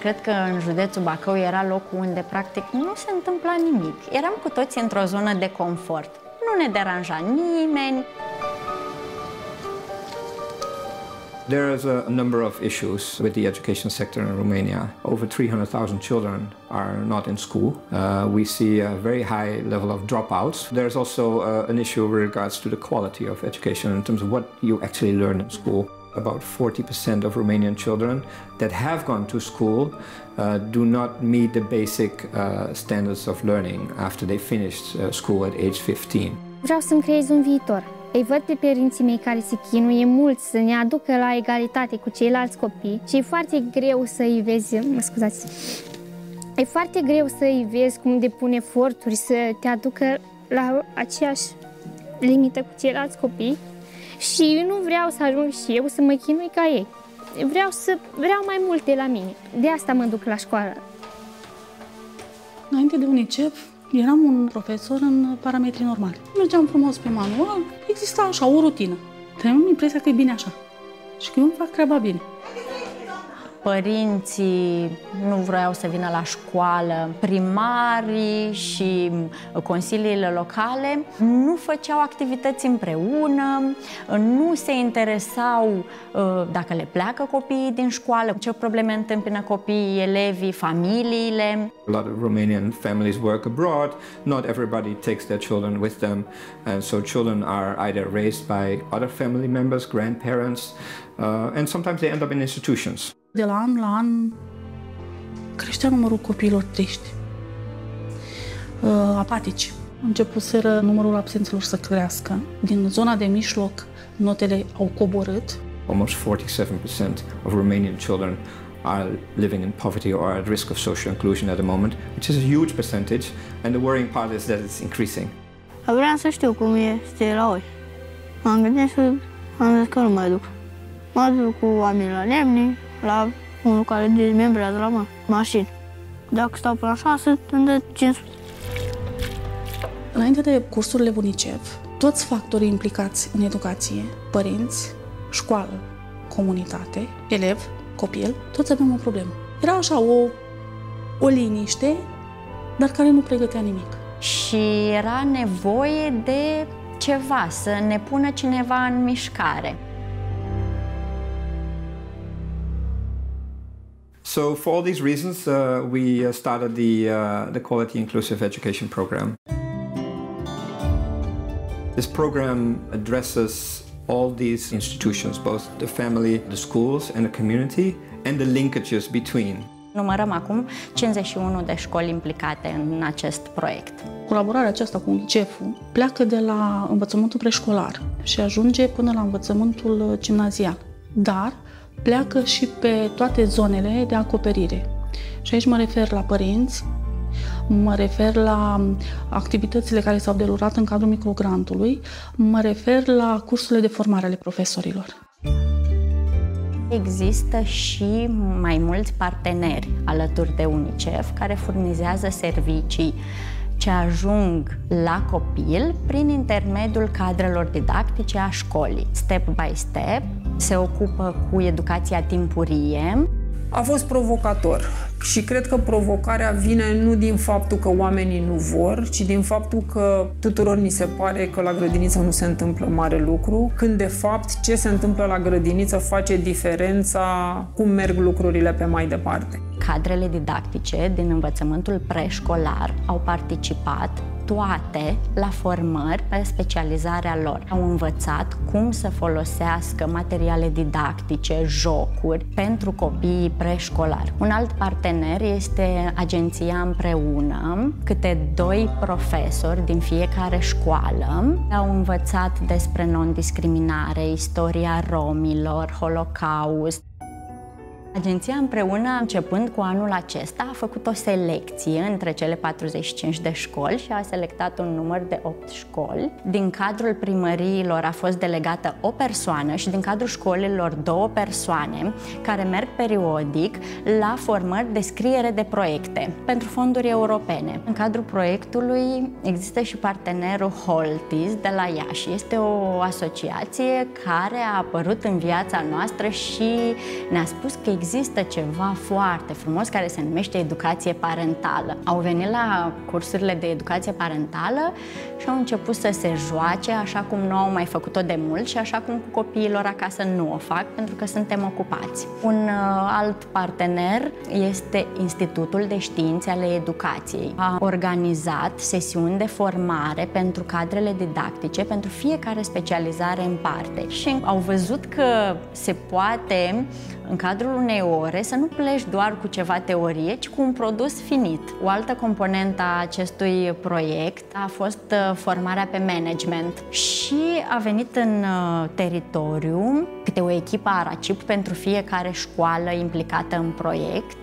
cred că în județul Bacău era locul unde practic nu se întâmpla nimic. Eram cu toții într-o zonă de confort. Nu ne deranja nimeni. There is a number of issues with the education sector in Romania. Over 300,000 children are not in school. We see a very high level of dropouts. There's also an issue with regards to the quality of education in terms of what you actually learn in school. About 40% of Romanian children that have gone to school do not meet the basic standards of learning after they finished school at age 15. Vreau să-mi creez un viitor. Îi văd pe părinții mei care se chinuie mult să ne aducă la egalitate cu ceilalți copii și e foarte greu să-i vezi, e foarte greu să-i vezi cum depun eforturi să te aducă la aceeași limită cu ceilalți copii și nu vreau să ajung și eu să mă chinui ca ei. Vreau mai multe la mine. De asta mă duc la școală. Înainte de UNICEF, eram un profesor în parametri normali. Mergeam frumos pe manual, exista așa o rutină. Am impresia că e bine așa și că eu îmi fac treaba bine. Părinții nu vroiau să vină la școală, primarii și consiliile locale nu făceau activități împreună, nu se interesau dacă le pleacă copiii din școală, ce probleme întâmpină copiii, elevii, familiile. A lot of Romanian families work abroad. Not everybody takes their children with them, and so children are either raised by other family members, grandparents, and sometimes they end up in institutions. De la an la an creștea numărul copiilor triști, apatici. Începuseră numărul absenților să crească. Din zona de mijloc, notele au coborât. Almost 47% of Romanian children are living in poverty or at risk of social inclusion at the moment, which is a huge percentage, and the worrying part is that it's increasing. Vreau să știu cum este la oi. M-am gândit și am zis că nu mă duc. Mă duc cu oamenii la lemne, la unul care dezmembrează la mașini. Dacă stau până la 6, îmi dă 500. Înainte de cursurile UNICEF, toți factorii implicați în educație, părinți, școală, comunitate, elev, copil, toți avem o problemă. Era așa o liniște, dar care nu pregătea nimic. Și era nevoie de ceva, să ne pună cineva în mișcare. So for all these reasons, we started the Quality Inclusive Education Program. This program addresses all these institutions, both the family, the schools and the community, and the linkages between. Numărăm acum 51 de școli implicate în acest proiect. Colaborarea aceasta cu UNICEF-ul pleacă de la învățământul preșcolar și ajunge până la învățământul gimnazial, dar pleacă și pe toate zonele de acoperire. Și aici mă refer la părinți, mă refer la activitățile care s-au derulat în cadrul micrograntului, mă refer la cursurile de formare ale profesorilor. Există și mai mulți parteneri alături de UNICEF care furnizează servicii ce ajung la copil prin intermediul cadrelor didactice a școlii. Step by step se ocupă cu educația timpurie. A fost provocator și cred că provocarea vine nu din faptul că oamenii nu vor, ci din faptul că tuturor ni se pare că la grădiniță nu se întâmplă mare lucru, când de fapt ce se întâmplă la grădiniță face diferența cum merg lucrurile pe mai departe. Cadrele didactice din învățământul preșcolar au participat toate la formări pe specializarea lor. Au învățat cum să folosească materiale didactice, jocuri pentru copiii preșcolari. Un alt partener este Agenția Împreună. Câte 2 profesori din fiecare școală au învățat despre non-discriminare, istoria romilor, Holocaust. Agenția Împreună, începând cu anul acesta, a făcut o selecție între cele 45 de școli și a selectat un număr de 8 școli. Din cadrul primăriilor a fost delegată o persoană și din cadrul școlilor 2 persoane care merg periodic la formări de scriere de proiecte pentru fonduri europene. În cadrul proiectului există și partenerul Holtis de la Iași. Este o asociație care a apărut în viața noastră și ne-a spus că e există ceva foarte frumos care se numește educație parentală. Au venit la cursurile de educație parentală și au început să se joace așa cum nu au mai făcut-o de mult și așa cum cu copiilor acasă nu o fac, pentru că suntem ocupați. Un alt partener este Institutul de Științe ale Educației. A organizat sesiuni de formare pentru cadrele didactice, pentru fiecare specializare în parte. Și au văzut că se poate, în cadrul unei ore, să nu pleci doar cu ceva teorie, ci cu un produs finit. O altă componentă a acestui proiect a fost formarea pe management și a venit în teritoriu câte o echipă ARACIP pentru fiecare școală implicată în proiect.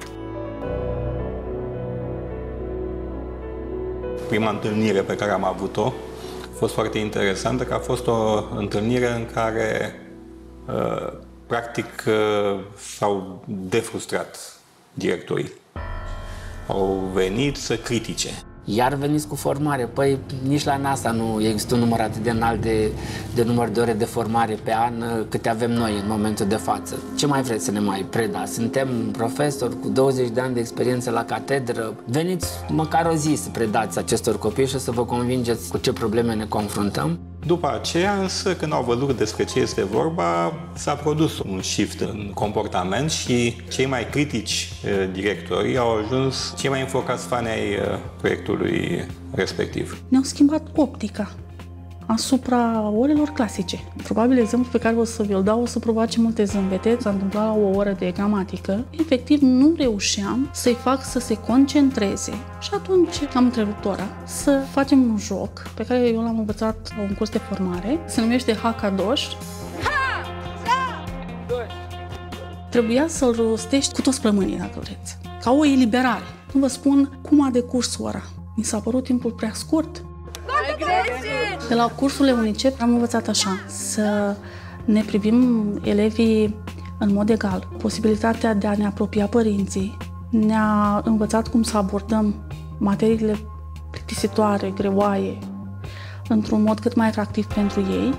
Prima întâlnire pe care am avut-o a fost foarte interesantă, că a fost o întâlnire în care practic s-au defrustrat directorii. Au venit să critique. Iar veniți cu formare. Păi nici la NASA nu există un număr atât de înalt de număr de ore de formare pe an câte avem noi în momentul de față. Ce mai vreți să ne mai predați? Suntem profesori cu 20 de ani de experiență la catedră. Veniți măcar o zi să predați acestor copii și să vă convingeți cu ce probleme ne confruntăm. După aceea, însă, când au văzut despre ce este vorba, s-a produs un shift în comportament și cei mai critici directori au ajuns cei mai înfocați fani ai proiectului respectiv. Ne-au schimbat optica asupra orelor clasice. Probabil exemplul pe care o să vi-l dau o să provoace multe zâmbete. S-a întâmplat la o oră de gramatică. Efectiv, nu reușeam să-i fac să se concentreze. Și atunci am întrerupt ora să facem un joc pe care eu l-am învățat la un curs de formare. Se numește Hakadosh. Trebuia să-l rostești cu toți plămânii, dacă vreți. Ca o eliberare. Nu vă spun cum a decurs ora. Mi s-a părut timpul prea scurt. De la cursurile UNICEF am învățat așa, să ne privim elevii în mod egal, posibilitatea de a ne apropia părinții, ne-a învățat cum să abordăm materiile plictisitoare, greoaie, într-un mod cât mai atractiv pentru ei.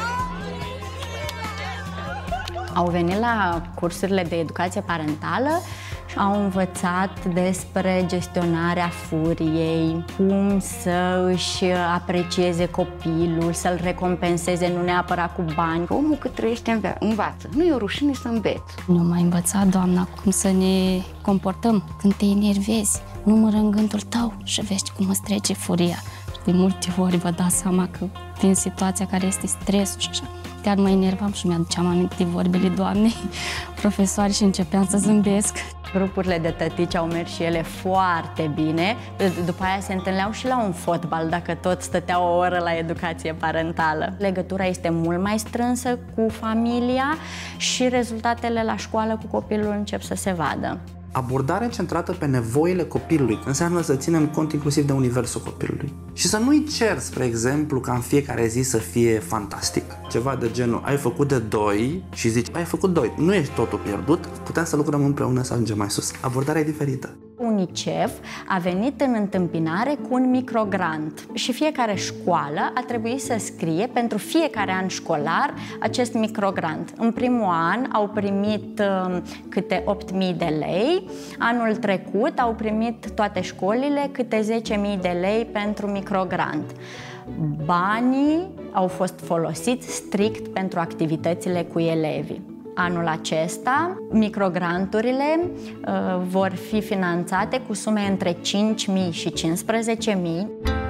Au venit la cursurile de educație parentală și au învățat despre gestionarea furiei, cum să își aprecieze copilul, să-l recompenseze, nu neapărat cu bani. Omul cât trăiește învață. Nu e o rușine să înveți. Ne-a mai învățat, doamna, cum să ne comportăm când te enervezi. Numără în gândul tău și vezi cum îți trece furia. De multe ori vă dați seama că din situația care este stresul și așa, chiar mă enervam și mi-aduceam aminte de vorbele doamnei profesoare și începeam să zâmbesc. Grupurile de tătici au mers și ele foarte bine. După aia se întâlneau și la un fotbal, dacă tot stăteau o oră la educație parentală. Legătura este mult mai strânsă cu familia și rezultatele la școală cu copilul încep să se vadă. Abordarea centrată pe nevoile copilului înseamnă să ținem cont inclusiv de universul copilului. Și să nu-i cer, spre exemplu, ca în fiecare zi să fie fantastic. Ceva de genul, ai făcut de 2 și zici, ai făcut 2, nu ești totul pierdut, putem să lucrăm împreună să ajungem mai sus. Abordarea e diferită. UNICEF a venit în întâmpinare cu un microgrant și fiecare școală a trebuit să scrie pentru fiecare an școlar acest microgrant. În primul an au primit câte 8.000 de lei, anul trecut au primit toate școlile câte 10.000 de lei pentru microgrant. Banii au fost folosiți strict pentru activitățile cu elevii. Anul acesta, microgranturile vor fi finanțate cu sume între 5.000 și 15.000.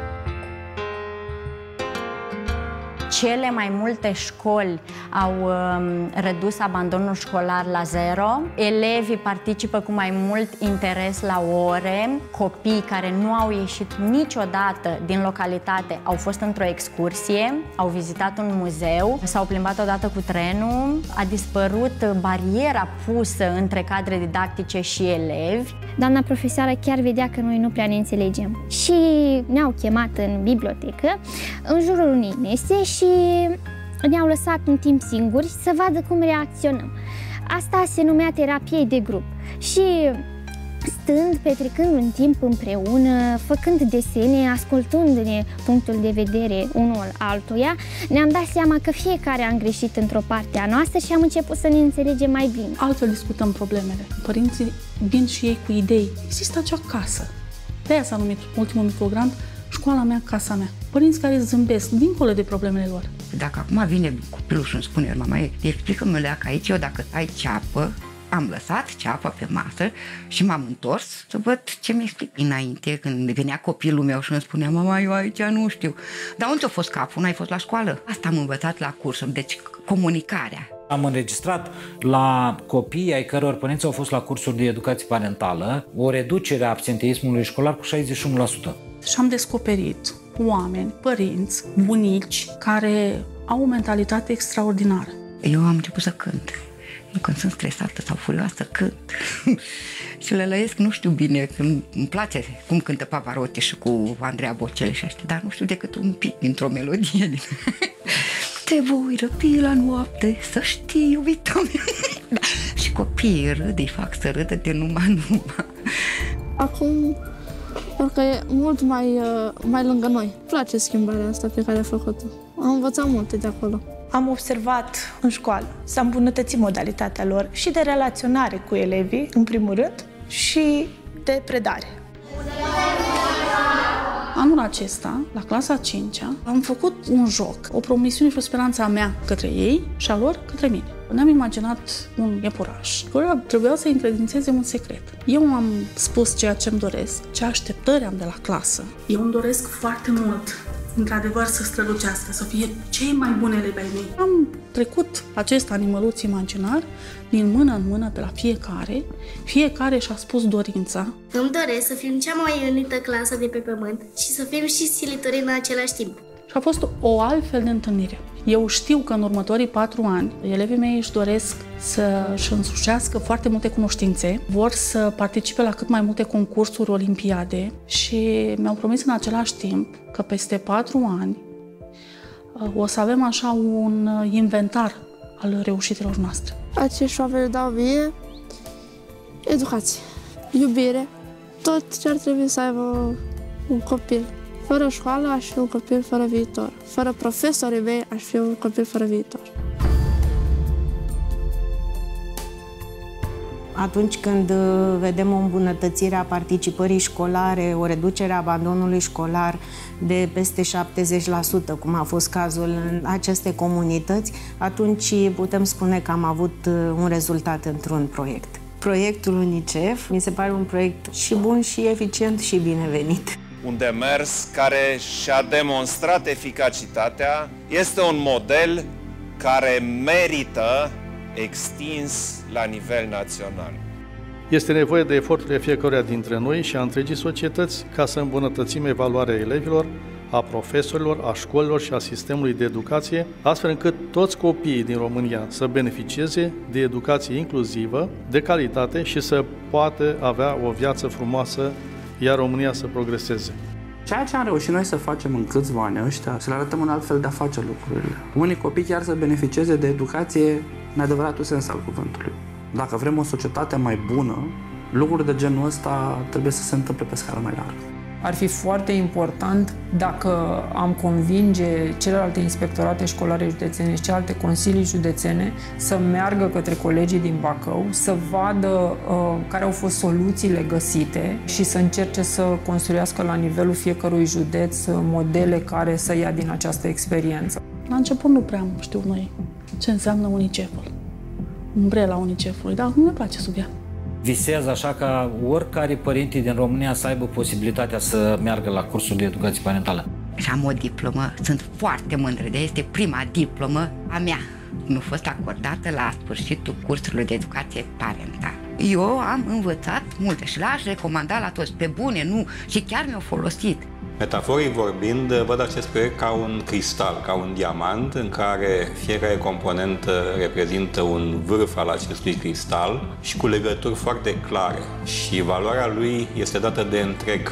Cele mai multe școli au redus abandonul școlar la 0. Elevii participă cu mai mult interes la ore. Copiii care nu au ieșit niciodată din localitate au fost într-o excursie, au vizitat un muzeu, s-au plimbat odată cu trenul, a dispărut bariera pusă între cadre didactice și elevi. Doamna profesoară chiar vedea că noi nu prea ne înțelegem și ne-au chemat în bibliotecă, în jurul unei mese și ne-au lăsat un timp singuri să vadă cum reacționăm. Asta se numea terapie de grup și Stând, petrecând un timp împreună, făcând desene, ascultându-ne punctul de vedere unul altuia, ne-am dat seama că fiecare am greșit într-o parte a noastră și am început să ne înțelegem mai bine. Altfel discutăm problemele. Părinții vin și ei cu idei. Există acea casă. De aia s-a numit ultimul microgrant Școala mea, casa mea. Părinți care zâmbesc dincolo de problemele lor. Dacă acum vine copilul și îmi spune, mama, explică-mi leacă aici, eu dacă ai ceapă, am lăsat ceapa pe masă și m-am întors să văd ce mi explic. Înainte, când venea copilul meu și îmi spunea, mama, eu aici nu știu. Dar unde a fost capul? N-ai fost la școală? Asta am învățat la cursuri, deci comunicarea. Am înregistrat la copii ai căror părinți au fost la cursuri de educație parentală o reducere a absenteismului școlar cu 61%. Și am descoperit oameni, părinți, bunici, care au o mentalitate extraordinară. Eu am început să cânt. Când sunt stresată sau furioasă, cânt. Și le lăiesc, nu știu bine, îmi place cum cântă Pavarotti și cu Andreea Bocelli și ăștia, dar nu știu decât un pic dintr-o melodie. Te voi răpi la noapte, să știi, iubita mea. Da. Și copiii râd, îi fac să râdă de numai. Acum, pentru că e mult mai lângă noi. Îmi place schimbarea asta pe care a făcut-o. Am învățat multe de acolo. Am observat în școală s-a îmbunătățit modalitatea lor și de relaționare cu elevii, în primul rând, și de predare. Anul acesta, la clasa 5-a, am făcut un joc, o promisiune și o speranță a mea către ei și a lor către mine. Ne-am imaginat un iepuraș, care trebuia să încredințeze un secret. Eu am spus ceea ce îmi doresc, ce așteptări am de la clasă. Eu îmi doresc foarte mult, într-adevăr, să strălucească, să fie cei mai buni elevi ai mei. Am trecut acest animăluț imaginar din mână în mână pe la fiecare. Fiecare și-a spus dorința. Îmi doresc să fim cea mai unită clasă de pe pământ și să fim și silitori în același timp. Și a fost o altfel de întâlnire. Eu știu că în următorii 4 ani, elevii mei își doresc să-și însușească foarte multe cunoștințe, vor să participe la cât mai multe concursuri, olimpiade și mi-au promis în același timp că peste 4 ani o să avem așa un inventar al reușitelor noastre. Acești oameni dau mie educație, iubire, tot ce ar trebui să aibă un copil. Fără școală aș fi un copil fără viitor. Fără profesorii mei aș fi un copil fără viitor. Atunci când vedem o îmbunătățire a participării școlare, o reducere a abandonului școlar de peste 70%, cum a fost cazul în aceste comunități, atunci putem spune că am avut un rezultat într-un proiect. Proiectul UNICEF mi se pare un proiect și bun, și eficient, și binevenit. Un demers care și-a demonstrat eficacitatea, este un model care merită extins la nivel național. Este nevoie de eforturile fiecăruia dintre noi și a întregii societăți ca să îmbunătățim evaluarea elevilor, a profesorilor, a școlilor și a sistemului de educație, astfel încât toți copiii din România să beneficieze de educație inclusivă, de calitate și să poată avea o viață frumoasă, iar România să progreseze. Ceea ce am reușit noi să facem în câțiva ani ăștia, să le arătăm un alt fel de a face lucrurile. Unii copii chiar să beneficieze de educație în adevăratul sens al cuvântului. Dacă vrem o societate mai bună, lucruri de genul ăsta trebuie să se întâmple pe scară mai largă. Ar fi foarte important dacă am convinge celelalte inspectorate școlare județene și celelalte consilii județene să meargă către colegii din Bacău, să vadă care au fost soluțiile găsite și să încerce să construiască la nivelul fiecărui județ modele care să ia din această experiență. La început nu prea știu noi ce înseamnă UNICEF-ul, umbrela UNICEF-ului, dar nu ne place sub ea. Visez așa ca oricare părinte din România să aibă posibilitatea să meargă la cursul de educație parentală. Și am o diplomă, sunt foarte mândră de ea, este prima diplomă a mea. Mi-a fost acordată la sfârșitul cursului de educație parentală. Eu am învățat multe și l-aș recomanda la toți, pe bune, nu, și chiar mi-au folosit. Metaforic vorbind, văd acest proiect ca un cristal, ca un diamant în care fiecare componentă reprezintă un vârf al acestui cristal și cu legături foarte clare. Și valoarea lui este dată de întreg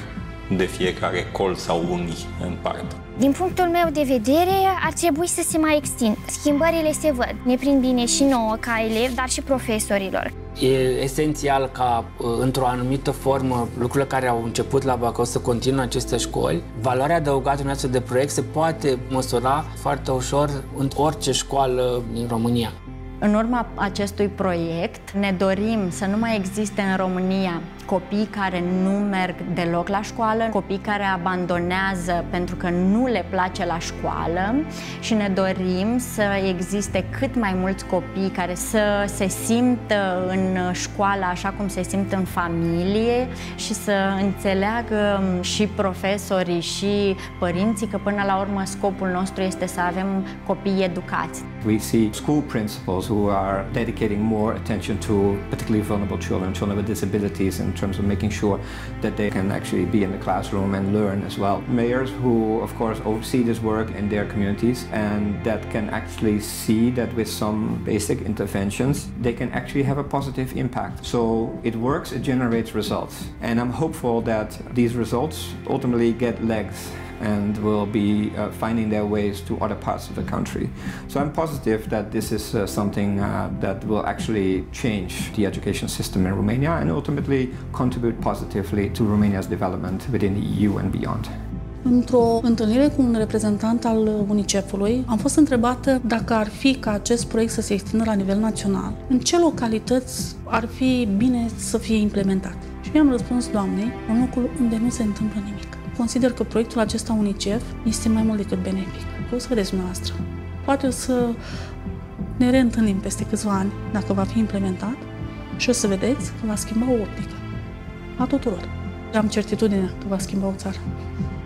de fiecare colț sau unii în parte. Din punctul meu de vedere, ar trebui să se mai extindă. Schimbările se văd. Ne prind bine și nouă ca elevi, dar și profesorilor. E esențial ca, într-o anumită formă, lucrurile care au început la Bacău să continue aceste școli. Valoarea adăugată unui astfel de proiect se poate măsura foarte ușor în orice școală din România. În urma acestui proiect ne dorim să nu mai existe în România copii care nu merg deloc la școală, copii care abandonează pentru că nu le place la școală și ne dorim să existe cât mai mulți copii care să se simtă în școală așa cum se simt în familie și să înțeleagă și profesorii și părinții că până la urmă scopul nostru este să avem copii educați. We see school principals who are dedicating more attention to particularly vulnerable children with disabilities in terms of making sure that they can actually be in the classroom and learn as well. Mayors who, of course, oversee this work in their communities and that can actually see that with some basic interventions, they can actually have a positive impact. So it works, it generates results. And I'm hopeful that these results ultimately get legs and will be finding their ways to other parts of the country. So I'm positive that this is something that will actually change the education system in Romania and ultimately contribute positively to Romania's development within the EU and beyond. Într-o întâlnire cu un reprezentant al UNICEF-ului, am fost întrebată dacă ar fi ca acest proiect să se extindă la nivel național, în ce localități ar fi bine să fie implementat. Și i-am răspuns doamnei, în locul unde nu se întâmplă nimic. Consider că proiectul acesta UNICEF este mai mult decât benefic. O să vedeți dumneavoastră. Poate o să ne reîntâlnim peste câțiva ani, dacă va fi implementat, și o să vedeți că va schimba o optică a tuturor. Am certitudine că va schimba o țară.